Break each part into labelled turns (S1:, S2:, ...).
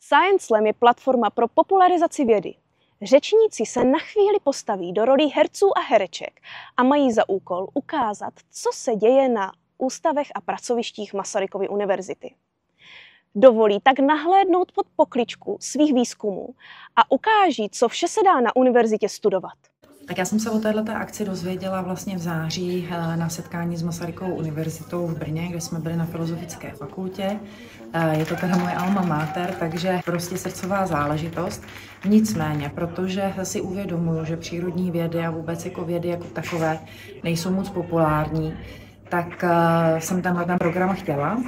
S1: Science Slam je platforma pro popularizaci vědy. Řečníci se na chvíli postaví do rolí herců a hereček a mají za úkol ukázat, co se děje na ústavech a pracovištích Masarykovy univerzity. Dovolí tak nahlédnout pod pokličku svých výzkumů a ukáží, co vše se dá na univerzitě studovat.
S2: Tak já jsem se o této akci dozvěděla vlastně v září na setkání s Masarykovou univerzitou v Brně, kde jsme byli na Filozofické fakultě. Je to teda moje alma mater, takže prostě srdcová záležitost. Nicméně, protože si uvědomuju, že přírodní vědy a vůbec jako vědy jako takové nejsou moc populární, tak jsem tenhle program chtěla.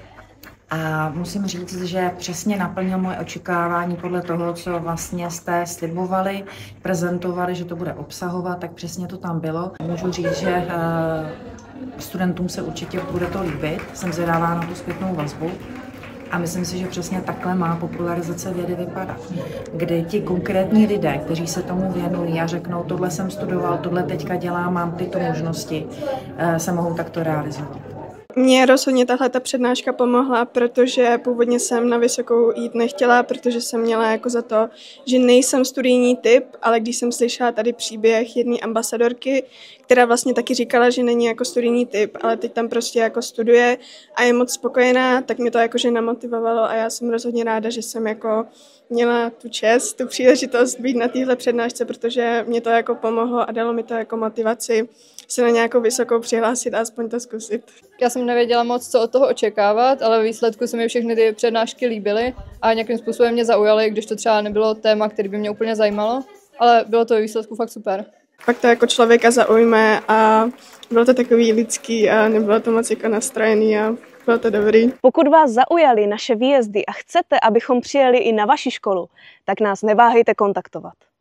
S2: A musím říct, že přesně naplnil moje očekávání podle toho, co vlastně jste slibovali, prezentovali, že to bude obsahovat, tak přesně to tam bylo. Můžu říct, že studentům se určitě bude to líbit, jsem zvědavá na tu zpětnou vazbu. A myslím si, že přesně takhle má popularizace vědy vypadat, kdy ti konkrétní lidé, kteří se tomu věnují a řeknou, tohle jsem studoval, tohle teďka dělám, mám tyto možnosti, se mohou takto realizovat.
S3: Mně rozhodně tahle přednáška pomohla, protože původně jsem na vysokou jít nechtěla, protože jsem měla jako za to, že nejsem studijní typ, ale když jsem slyšela tady příběh jedné ambasadorky, která vlastně taky říkala, že není jako studijní typ, ale teď tam prostě jako studuje a je moc spokojená, tak mě to jakože namotivovalo a já jsem rozhodně ráda, že jsem jako měla tu čest, tu příležitost být na téhle přednášce, protože mě to jako pomohlo a dalo mi to jako motivaci se na nějakou vysokou přihlásit a aspoň to zkusit.
S4: Já jsem nevěděla moc, co od toho očekávat, ale ve výsledku se mi všechny ty přednášky líbily a nějakým způsobem mě zaujaly, když to třeba nebylo téma, který by mě úplně zajímalo, ale bylo to ve výsledku fakt super.
S3: Pak to jako člověka zaujme a bylo to takový lidský a nebylo to moc jako nastrojený a bylo to dobrý.
S1: Pokud vás zaujaly naše výjezdy a chcete, abychom přijeli i na vaši školu, tak nás neváhejte kontaktovat.